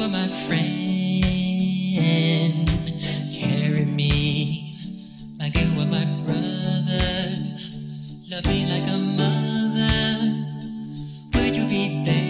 were my friend. Carry me like you were my brother. Love me like a mother. Would you be there?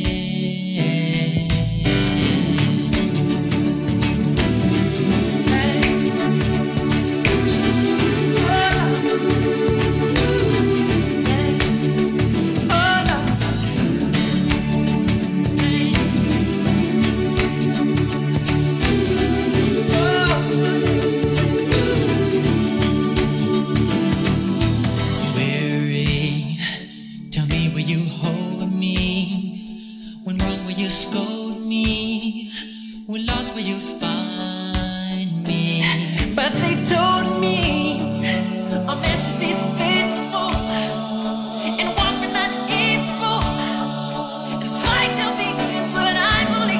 You hold me when wrong, will you scold me when lost, will you find me? But they told me a man should be faithful and walk with that evil and fight till the end, but I'm only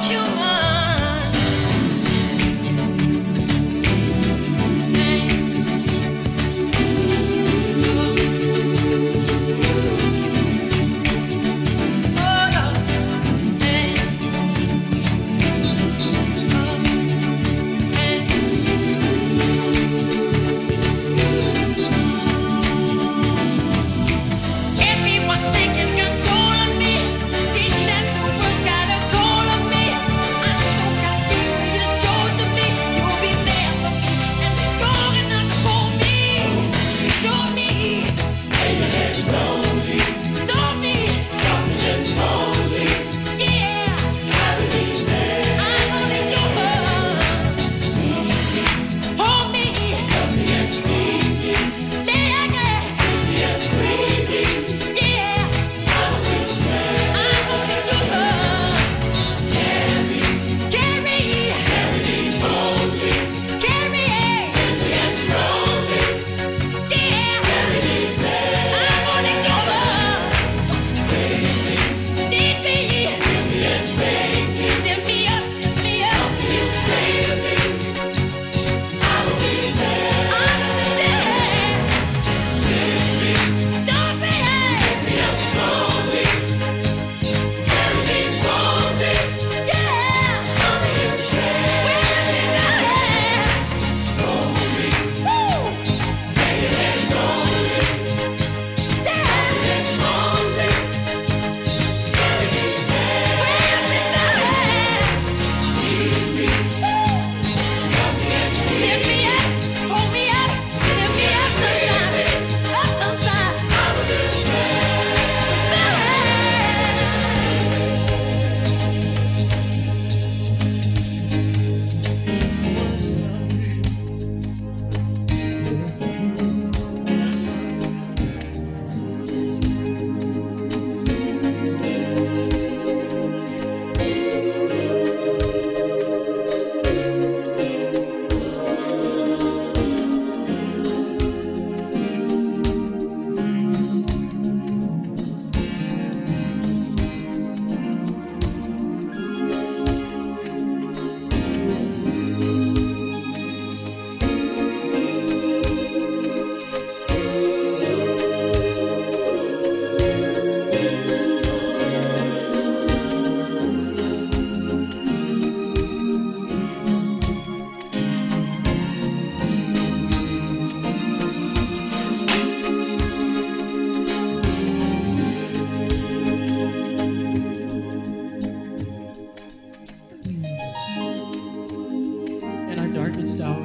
darkest hour,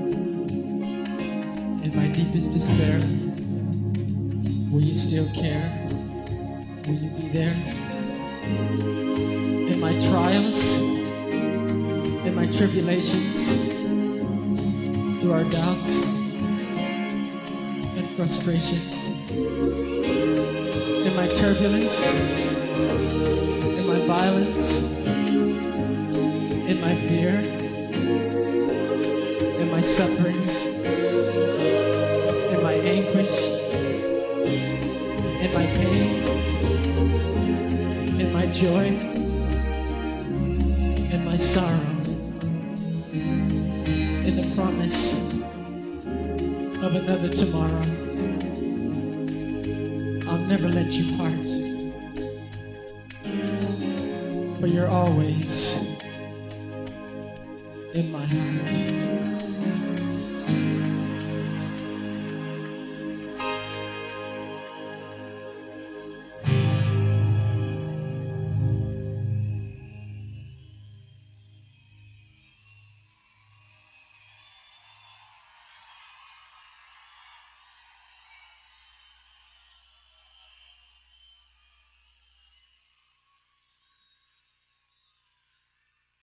in my deepest despair, will you still care? Will you be there? In my trials, in my tribulations, through our doubts and frustrations, in my turbulence, in my violence, in my fear, in my sufferings, in my anguish, in my pain, in my joy, in my sorrow, in the promise of another tomorrow. I'll never let you part, for you're always in my hand.